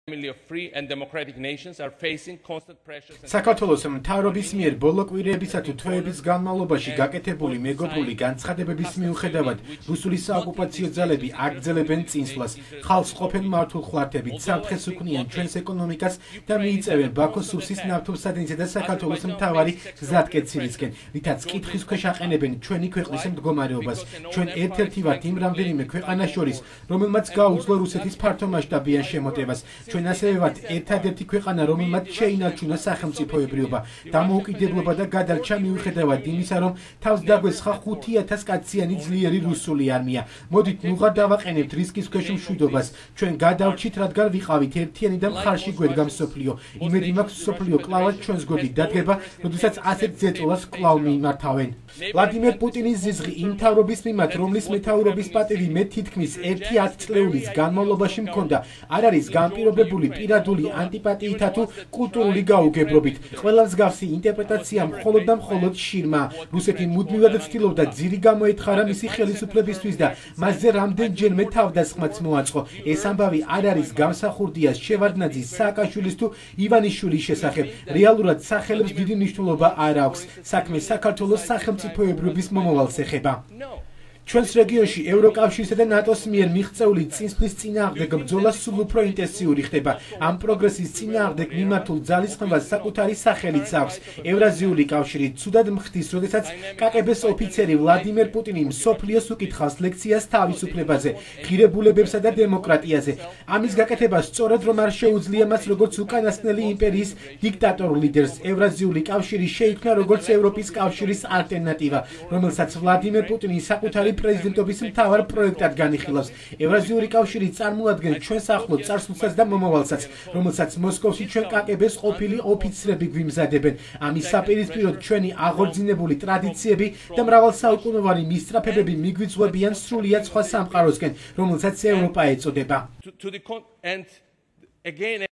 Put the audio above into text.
საქართველოს მთავრობის მიერ ბოლო კვირეებისა თუ თვეების განმავლობაში გაკეთებული მეგობრული განცხადებების მიუხედავად რუსული საოკუპაციო ძალები აგრძელებენ წინსვლას, ხალხს ყოფენ მართულხვართებით, საფრთხეს უქმნიან ჩვენს ეკონომიკას და მიიწევენ ბაქოს სუსის ნავთობსადენისა და საქართველოს მთავარი გზატკეცილისკენ, რითაც კითხვის ქვეშ აყენებენ ჩვენი ქვეყნის მდგომარეობას. ჩვენ ერთ-ერთი ვართ იმ რამდენიმე ქვეყანას შორის, რომელმაც გაუძლო რუსეთის ფართომასშტაბიან შემოტევას. ჩვენ ასევე ვართ ერთადერთი ქვეყანა, რომელმაც შეინარჩუნა სახელმწიფოებრიობა, დამოუკიდებლობა და გადარჩა მიუხედავად იმისა, რომ თავს დაგვესხა 5,000 კაციანი ძლიერი რუსული არმია. მოდით ნუღა დავაყენებთ რისკის ქვეშ მშვიდობას. ჩვენ გადავრჩით, რადგან ვიყავით ერთიანი და მხარში გვედგა მსოფლიო. იმედი მაქვს, მსოფლიო კლავად ჩვენს გვერდით დადგება, როდესაც ასეთ ზეწოლას კლავ მიიმართავენ. ვლადიმერ პუტინის ზიზღი იმ მთავრობის მიმართ, რომლის მეთაურობის პატივი მე თითქმის 1 წლეულის განმავლობაში მქონდა, არ არის განპირობებული პირადული ანტიპატიითა თუ კულტურული გაუგებრობით. ყველა მსგავსი ინტერპრეტაცია მხოლოდ და მხოლოდ შირმა. რუსეთი მუდმივად ცდილობდა ძირი გამოეთხარა მისი ხელისუფლებისთვის და მასზე რამდენჯერმე თავდასხმაც მოაწყო. ეს ამბავი არ არის გამსახურდიას, შევარდნაძის, სააკაშვილის თუ ივანიშვილის შესახებ. რეალურად სახელებს დიდი მნიშვნელობა არ აქვს. საქმე საქართველოს სახელმწიფოებრიობის მომავალს ეხება. ჩვენს რეგიონში ევროკავშირსა და ნატოს მიერ მიღწეული წინსვლის წინააღმდეგ ბრძოლა სულ უფრო ინტენსიური ხდება. ამ პროგრესის წინააღმდეგ მიმართულ ძალისხმევას საკუთარი სახელიც აქვს. ევრაზიული კავშირი ცუდად მხდის, როდესაც კაკაბ-ის ოფიცერი ვლადიმერ პუტინი მსოფლიოს უკითხავს ლექციას თავისუფლებაზე, ღირებულებებსა და დემოკრატიაზე. ამის გაკეთება სწორედ რომ არ შეუძლია მას როგორც უკანასკნელი იმპერიის დიქტატორ ლიდერს. ევრაზიული კავშირი შეიქმნა როგორც ევროპის კავშირის ალტერნატივა, რომელსაც ვლადიმერ პუტინი საკუთარი პრეზიდენტობის მთავარ პროექტად განიხილავს. ევრაზიული კავშირი წარმოადგენს ჩვენს ახლო წარსულსაც და მომავალსაც, რომელსაც მოსკოვში ჩვენ კაკაბ-ის ყოფილი ოფიცრები გვიმზადებენ. ამის საპირისპიროდ ჩვენი აღორძინებული ტრადიციები და მრავალსაუკუნოვანი მისწრაფებები მიგვიწვევიან სრულიად სხვა სამყაროსკენ, რომელსაც ევროპა ეწოდება.